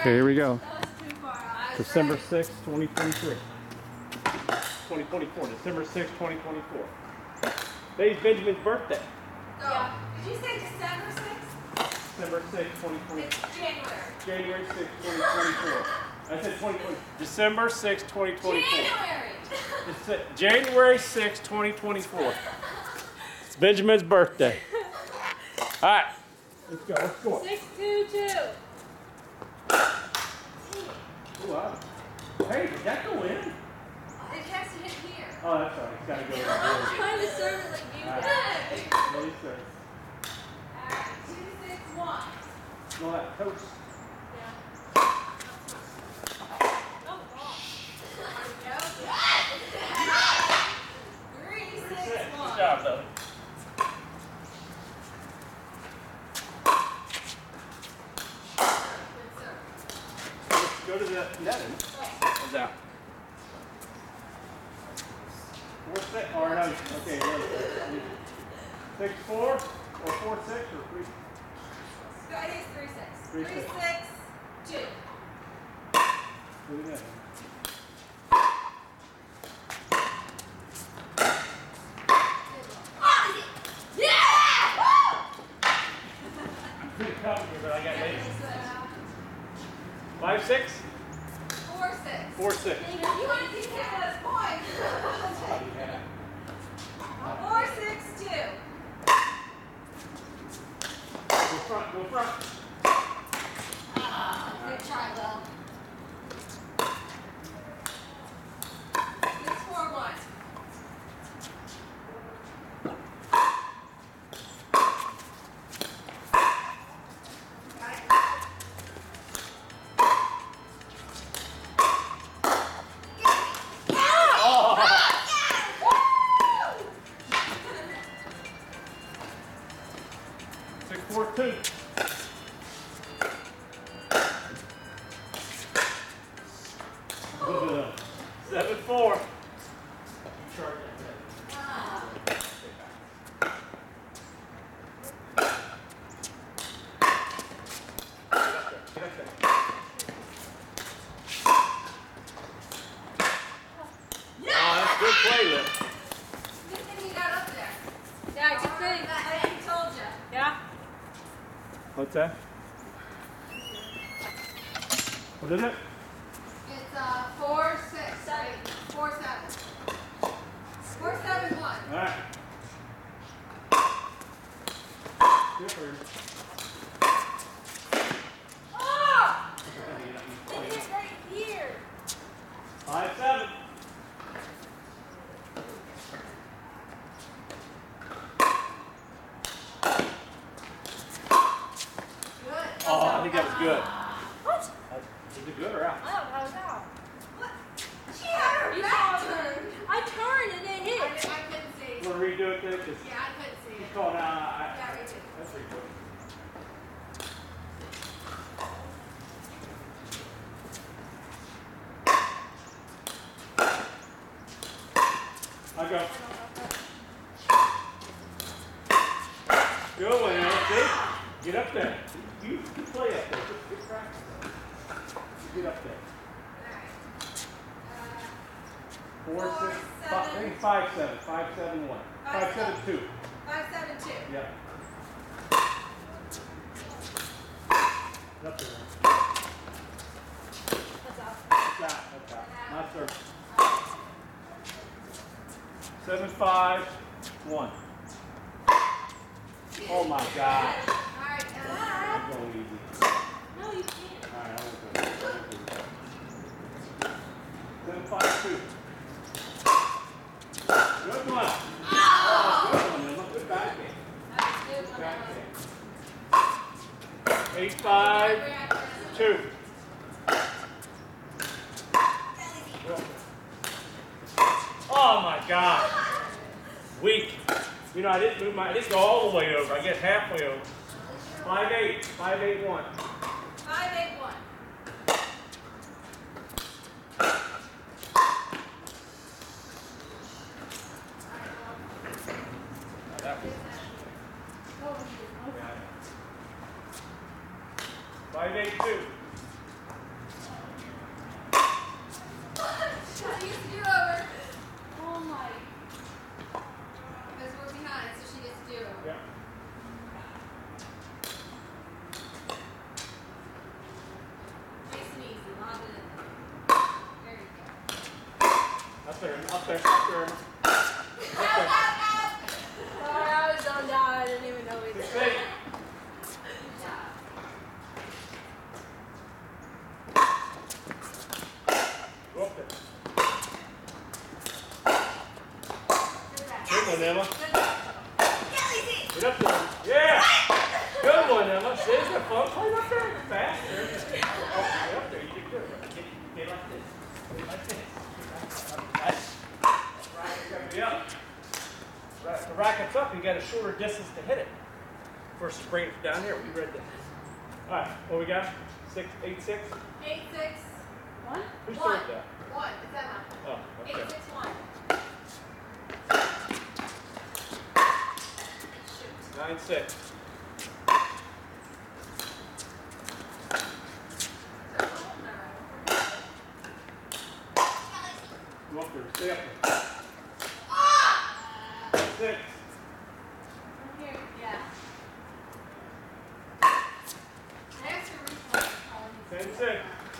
Okay, here we go. That was too far. December 6th, 2023. 2024, December 6th, 2024. Today's Benjamin's birthday. Yeah. Did you say December 6th? December 6th, 2024. It's January. January 6th, 2024. I said 2020. December 6th, 2024. January. It's January 6th, 2024. It's Benjamin's birthday. All right, let's go. Let's go. 622. Oh, wow. Hey, did that go in? It has to hit here. Oh, that's all right. It's got to go in. I'm trying to serve it like you did. Ready, sir. Alright, 2, 6, 1. Smell that toast. Yeah. Oh, God. There we go. 3, 6, 1. Good job, though. Good sir. Let's go to the netting. What's out? 4, 6. All right, okay. 6, 4, or 4, 6, or 3. Go, it is 3, 6. 3, 3, 6. 6, 2. Do the netting. Pretty comfortable, but I got lazy. 5, 6, 4, 6. 4, 6. You want to take those points. 4, 6, 2. Go front, go front. Good try, Will. 6, 4, 1. Got it? Woo! 6, 4, 2. Look at that. 7, 4. Charge that head. Get up there. Oh, that's good play, Liv. Good thing you got up there. Yeah, good thing. I told you. Yeah. What's that? What is it? It's 4, 6, right? 4, 7. 4, 7, 1. All right. Good for you. Oh! It hit right here. 5, 7. Good. Oh, I think that was good. What? Is it good or out? I don't know how it's out. What? She had her You back saw turned. I turned and it I hit. couldn't see. You want to redo it then? 'Cause Yeah, I couldn't see it's it. called Yeah, we did. That's pretty good. I go. Good one, Aaron. See? Get up there. You play up there. Just get practice. Get up there. Alright. 4, 6, 4, 5, 7. I think 5, 7. 5, 7, 1. 5, 7, 2. 5, 7, 2. Yeah. Get up there. That's out. That's out. My serve. 7, 5, 1. Oh my God. Alright, I'm going easy. No, you can't. Alright, I'm going to go. 7, 5, 2. Good one. Oh, good one, Emma. Good backhand. that's a good one. Backhand. 8, 5, 2. Oh my God. Weak. You know, I didn't go all the way over. I guess halfway over. 5, 8. 5, 8, 1. 5, 8, 1. That was, Oh, yeah. 5, 8, 2. Up there, up there. Sorry, I was on down. I didn't even know we did. 6-8. Go up there. Good one, Emma. Get up there. Yeah. Good one, Emma. See, it's got fun. Play up there. Faster. Oh, get up there. You did good. Get like this. Get like this. Nice. Racket's got to be up. Right. The racket's up. You got a shorter distance to hit it. First, bring it down here. We read that. All right. What we got? 6, 8, 6. 8, 6, 1. Who served 1. that? 1. It's Emma. Oh, 8, okay. 6, 1. 9-6. Go up there. Stay up there. 6. Here, yeah. Next, we're 10-6.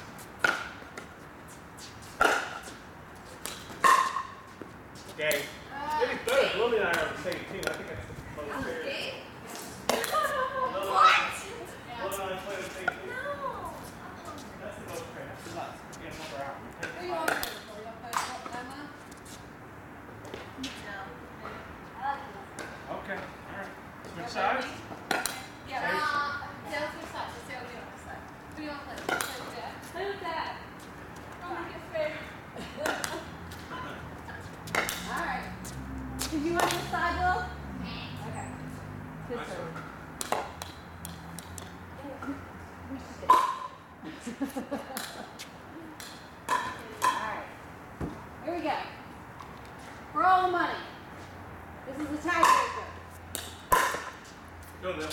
Okay. Maybe better. Lily and I are on the same team. I think that's the most fair. Okay. What? Lily and I play the same team. No. That's the most fair. That's nuts. We get number out. Who you want to play for? You want to play for Emma? Okay. All right. Switch sides. Yeah. Tell us which side. Let's say what we want to say. Who do you want to play with? Play with Dad. Play with that. I'll make it fair. All right. Do you want this side, Will? Okay. Nice one. Alright. Here we go. For all the money. This is the tiebreaker. Go, Lil.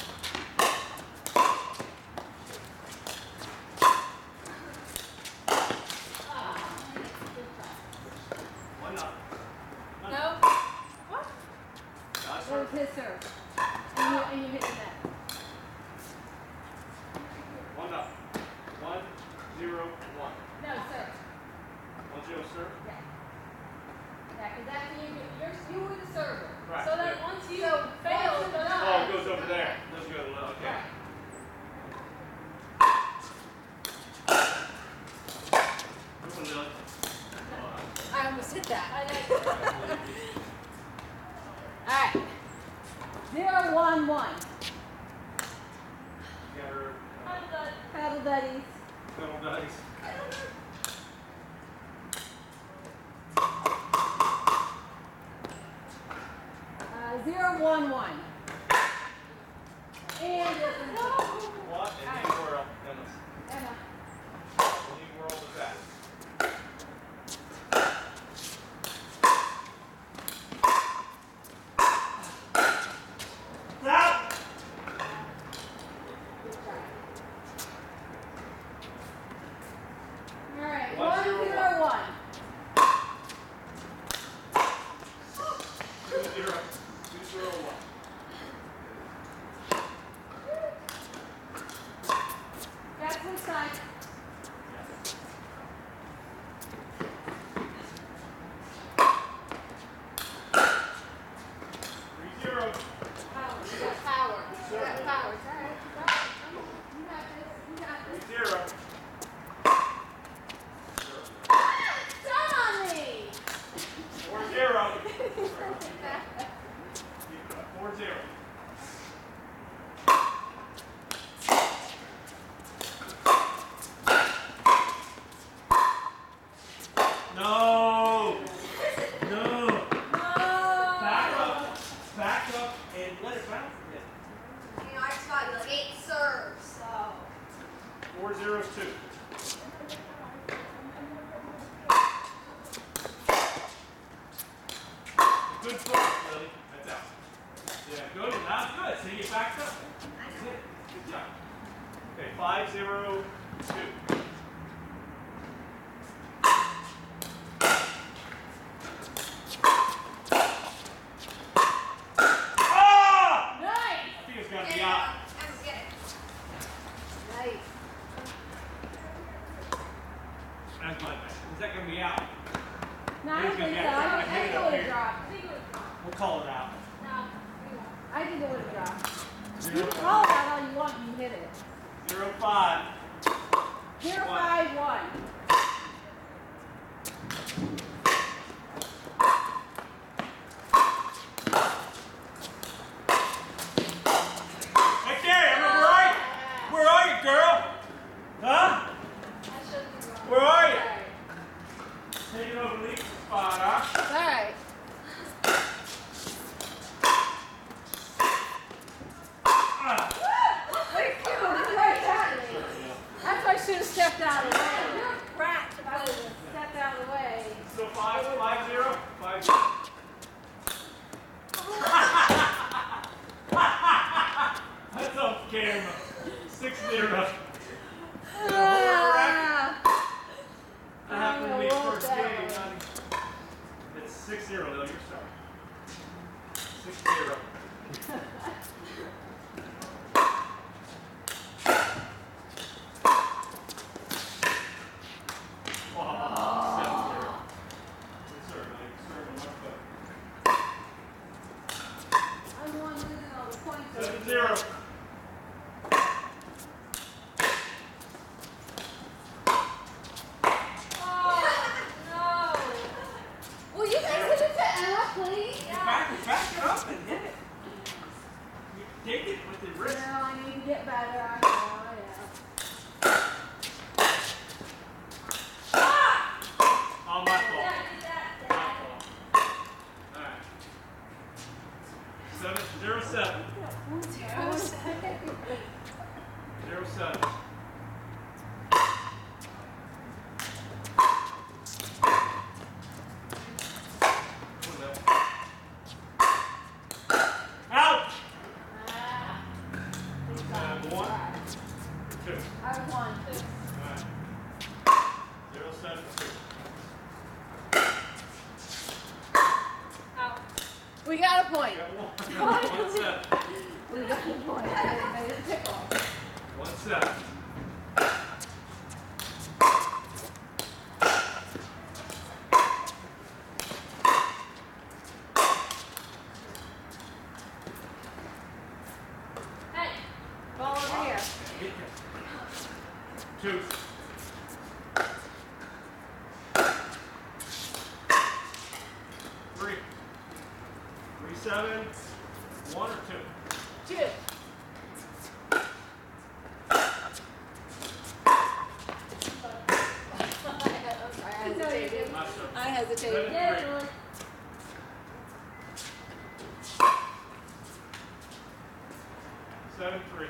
One up. No. What? Nice That was one. his serve. And you hit the net. One up. 1, 0, 1. No, sir. 1, 0, sir. Yeah. Yeah, because after you were the server. Right. So that once you So, fail, once it you're goes done- Oh, it goes over there. Let's go to Lil. Okay. Right. Good one, Lil. I almost hit that. I know. Alright. 0, 1, 1. You got her I'm done. Paddle buddies. double dice. Uh, 0, 1, 1. And this is What? And you whirl. Emma. Emma. And you whirl with that. Stop! Alright. 1, 1, 0, 0, 1. 2, 0. 2, 0, 1. That's which side? Zero. Power. You got power. You got power. It's all right. You got this. You got this. 0. Shut on me! 4, 0. 4, 0. No! No! Back up and let it bounce again. You know, I just got like 8 serves, so. 4, 0, 2. Good foot, Lily. That's out. Yeah, good. Not good. See, you backed up. That's it. Good job. Okay, 5, 0, 2. Ah! Nice! I think it's got to be out. Emma, get it. Nice. That's my bad. Is that going to be out? No, I don't think so. I think it would have dropped. We'll call it out. I think it would have dropped. You can call it out all you want, you hit it. 0-5. 0-5-1. Hey, Carrie, where are you? Where are you, girl? Huh? Where are you? Taking over Lisa's spot, huh? All right. That's why I should have stepped out of the way. You're a brat. If I would have stepped out of the way. So 5-0? 5-0. That's off camera. 6-0. That happened to me first game. It's 6-0 though, you're sorry. 6-0. I'm the one losing all the points. 7-0. Will you guys hit it to Emma, please? Back it up and hit it. You take it with the wrist. No, I need to get better. I know. Oh, my fault. My fault. All right. 7-0-7. 0-7. Out! 1, 2. I was 1. Alright. 0-7-2. We got a point. You got 1-7. We got a point. I made it tickle. 1-7. Ball over here. 2. 3. 3-7. 1 or 2. 2. I hesitated. 7-3. 7-3.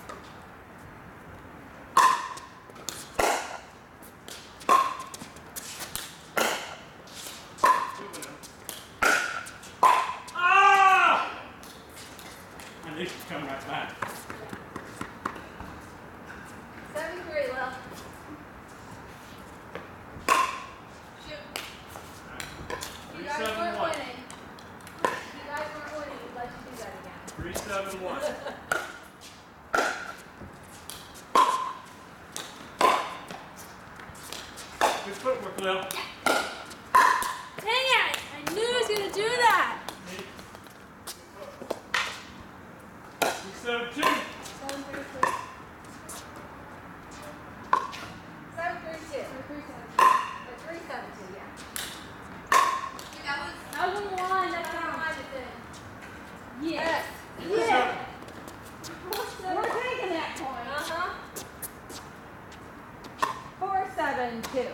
Ah! I knew she'd come right back. 7-3, well. You guys 3-7-1. weren't winning. You guys weren't winning. Let's do that again. 3-7-1. Good footwork, Lil. Dang it! I knew he was gonna do that. 3-7-2. 7-3-2. 7-3-2. 3-7-2, yeah. That was on the line. That's not my thing. Yes. Yeah. We're taking that point. 4-7-2.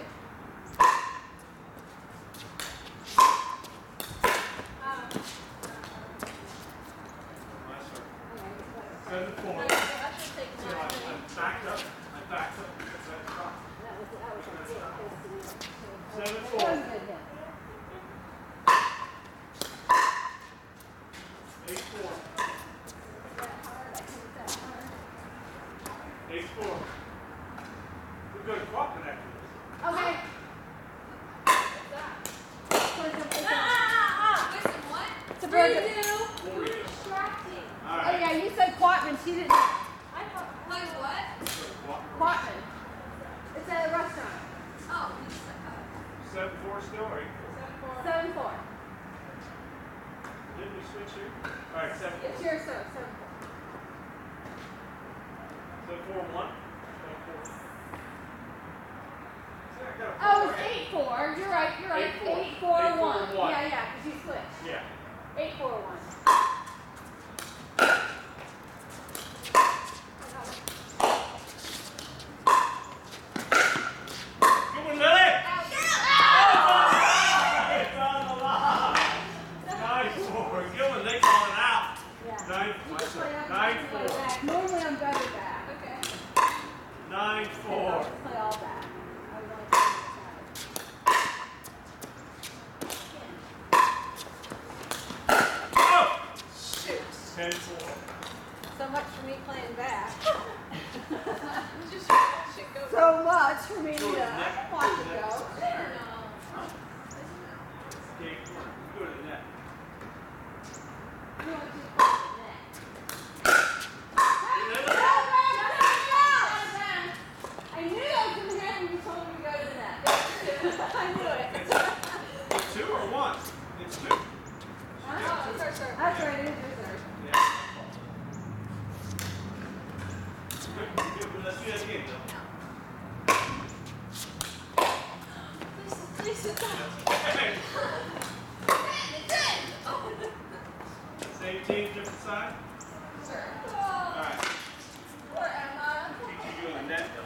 Last one. 7-4. I backed up. I backed up. That was 7-4. good hit. 8-4. 8-4. We're good at walking after this. Okay. It's a burger. All Oh right. yeah, you said Quatman. She didn't. Quatman. It's at a restaurant. 7-4 still, or 8-4? 7-4. Didn't we switch here? All right, 7-4. It's your serve. 7-4. 7-4-1. 7-4. Oh, it's 8-4. You're right. 8-4-1. 8-4-1. Yeah, because you switched. Yeah. 8-4-1. Good one, Lily. It's on the line. 9-4. Good one. They call it out. Yeah. 9-4. Normally I'm better back. Okay. 9-4. Let's play all back. I was only playing Oh! Shoot. 10-4. so much for me playing back. So much for me to watch it go. Okay, go to the net. You want to just play the net. I knew that was going to happen when you told me to go to the net. I knew it. It's 2 or 1? It's 2. That's right, it is reserved. Yeah. Good, good. Let's do that again, Bill. Hey. Same team, different side? Sure. All right. Poor Emma. Teach you in the net, Billy.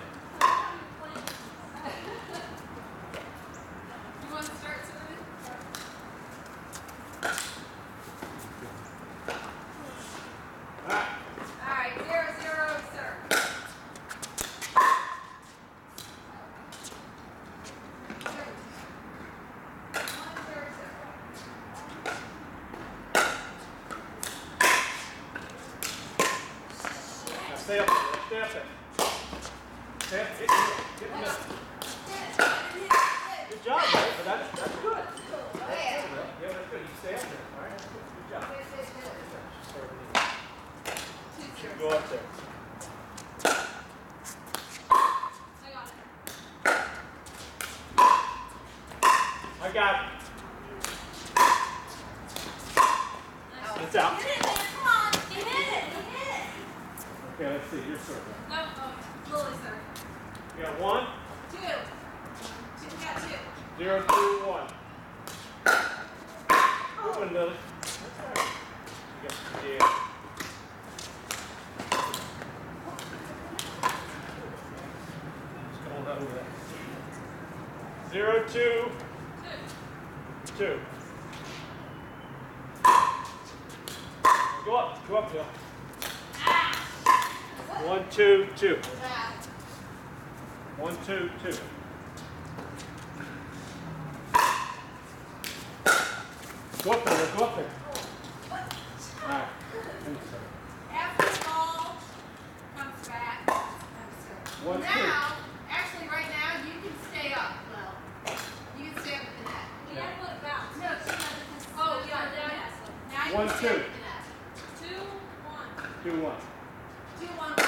You want to start serving? All right. All right, 0-0, sir. Now stay up there. Stay up there. Stay up. Get in the middle. Good job, buddy. But that's good. Yeah, that's good. You stay up there. All right. That's good. Good job. You go up there. I got it. It's out. Get it, man. Come on. Get it. Okay, let's see. Your serve. No, Lily, sir. You got 1, 2. You got 2. 0, 2, 1. Good one, Lily. That's all right. You got, yeah. Just hold that over there. 0, 2, 2. Go up, Bill. 1, 2, 2. 1, 2, 2. Go up there, go up there. All right. After the ball comes back, 1, 2. now, actually right now, you can stay up, Lil. You can stay up with the net. You gotta put it bounce. No, she doesn't. Oh, yeah, now you 1, can 2. stay up with the net. 2, 1. 2, 1. 2, 1, 1.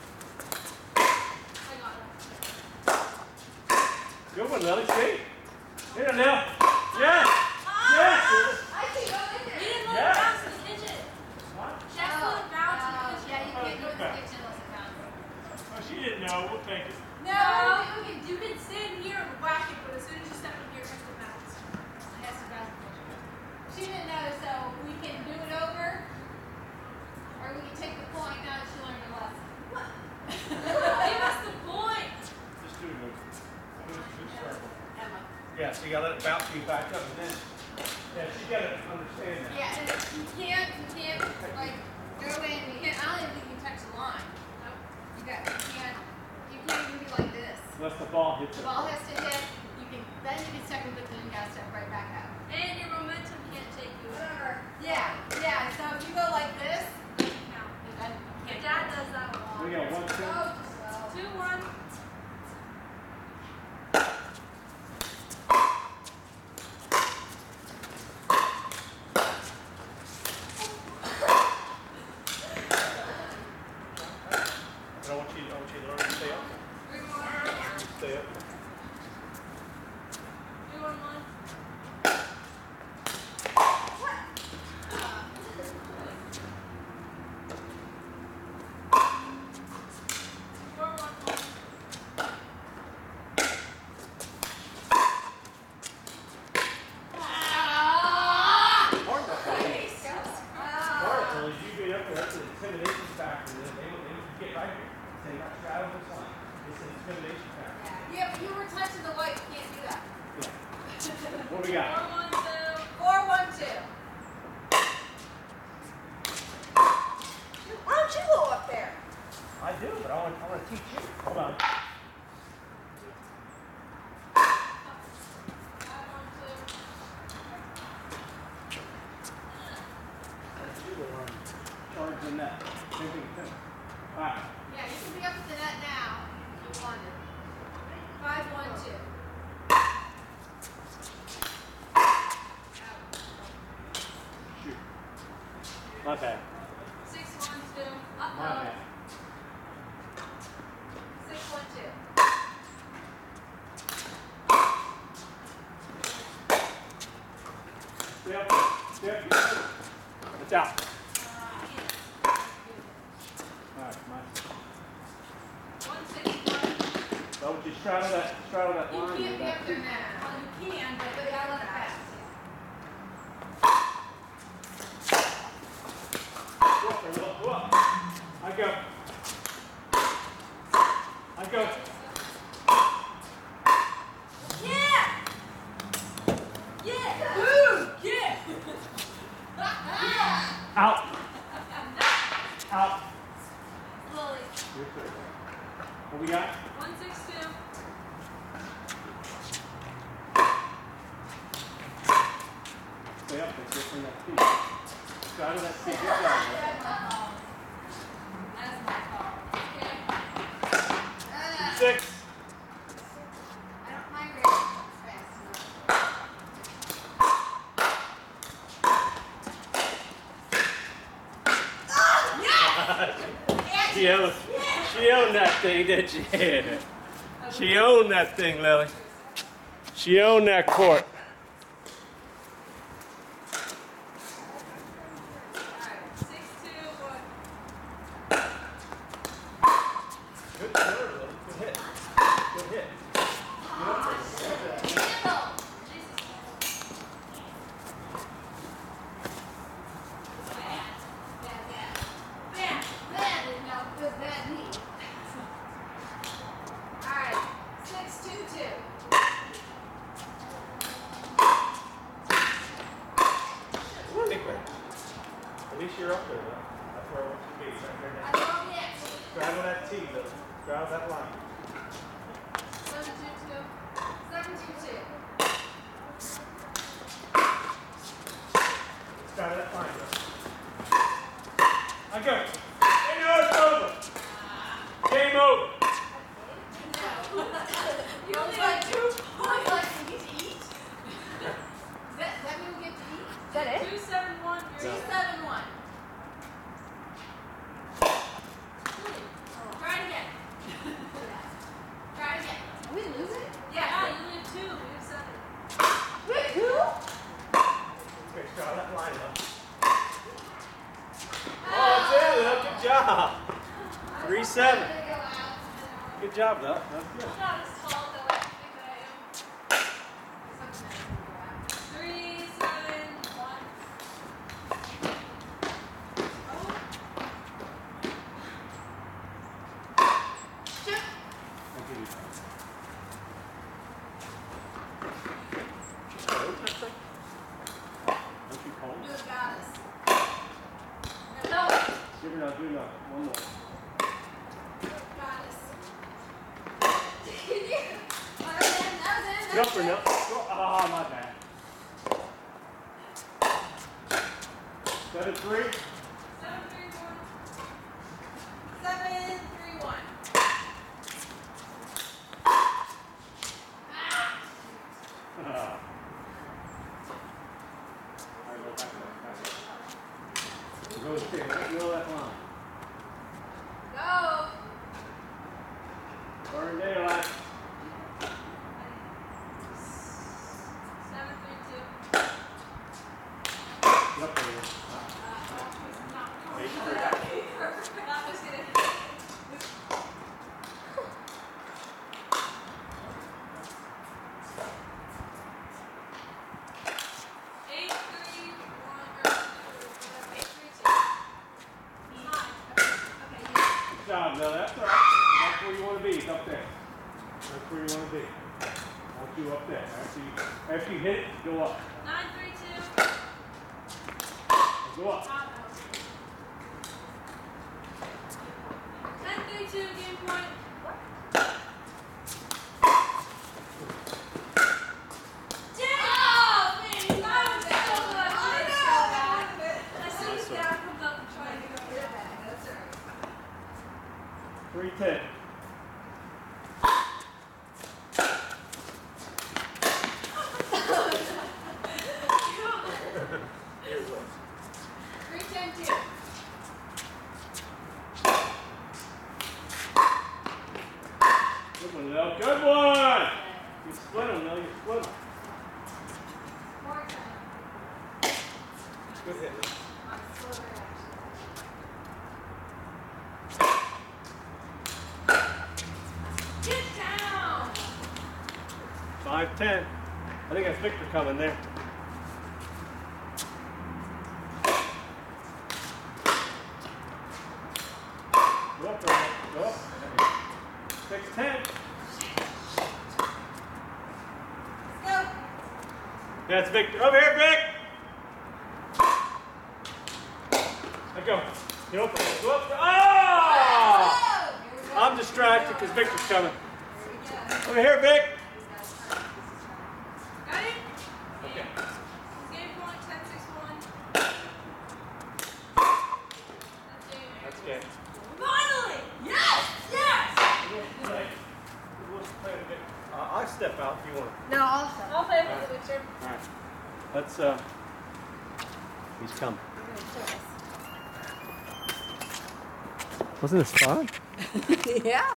I got it. Good one, Lily. See? Here now. Yes. Yes. I can go in You there. didn't let Yeah. it bounce in the kitchen. What? Just let it bounce in the kitchen. Yeah, you can't go in the kitchen unless it bounces. Oh, she didn't know. We'll take it. No, you can stand here and whack it, but as soon as you step in here, it has to bounce. It has to bounce. She didn't know, so we can do it over, or we can take the point now that she learned her lesson. Give us the point. Just do it. Who's circle? Emma. Yeah, so you gotta let it bounce you back up and then. Yeah, she gotta understand that. Yeah, and you can't, like, go in, you can't, I don't even think you can touch the line. Nope. You can't even be like this. Unless the ball hits The it. ball has to hit, then you can step in, but then you gotta step right back out. And your momentum can't take you. Yeah, so if you go like this, No. then you Your can't. dad does that a lot. We got 1, 2. Go just well. 2, 1. I want you to learn to stay up. 3, 1. Stay up. 2, 1, 1. intimidation factor. Yeah, but you were touching the white. You can't do that. Yeah. What we got? 4-1-2. 4-1-2. Why don't you go up there? I do, but I want to teach you. Hold on. 5-1-2. Charge the net. Same thing. All right. Yeah, you can be up at the net now if you wanted. 5-1-2. Shoot. My bad. 6-1-2. My bad. 6-1-2. Step. Step. Watch out. All right, nice. 1-6-1. So just straddle that You line. can't be up there now. Well, you can, but you gotta let it pass. Go up there, Will. Go up. I go. I go. Yeah! Yeah! Woo! Yeah! Out. Out. Lily. Your turn. What we got? 1-6-2. Stay up there. Get from that seat. Straddle that seat. Good job. That's my call. Okay. 6. I don't mind racing fast enough. She owned that thing, didn't she? She owned that thing, Lily. She owned that court. Alright, 6-2-1. Good serve, Lily. Good hit. Good hit. Handle. Jesus. Bad. Now, good bad knee. Alright, 6-2-2. At least you're up there, though. That's where I want you to be. Right there. I don't get. Straddle that T, Lily. Straddle that line. 7-2-2. 7-2-2. Straddle that line, Lily. I go. And it's over. Game over. You only got 2 points left to get to eat. That mean we get to eat? Is that it? 2-7-1. 2-7-1. Try it again. Try it again. Are we losing? Yeah, you only have 2. We have 7. Wait, who? Okay, straddle that line, Lily. Oh, that's it, Lily. Good job. 3-7. Good job, Lily. That's good. I'm not as tall though I think that I am. 3-7-1. Chip. I'll give you that. Don't you cold? Do a goddess. No. Give her now, do another. One more. Goddess. Jump or no? Ah, my bad. 7-3. 7-3-1. 7-3-1. All right, go back. Go straight. Let go of that line. Go. Burn daylight. 7-3-2. Up there. That was gonna. Good job, Bill. That's all right. That's where you want to be. It's up there. That's where you want to be. I want you up there. After you hit it, go up. 9-3-2. Go up. 10-3-2, game point. Three 10. Good one, Lil. Good one. You split them, Lil. You split them. Good hit. Get down! 5-10. I think that's Victor coming there. Go up, Ray. Go up. 6-10. Go! That's Victor. Over here, Vic. Let go. Get up. Go up. Oh! I'm distracted because Victor's coming. Over here, Vic. Got it? Okay. Game point, 10-6-1. That's game. Finally! Yes! Yes! I'll step out if you want. No, also. I'll play with the Witcher. All right. Let's, he's coming. Wasn't this fun? Yeah.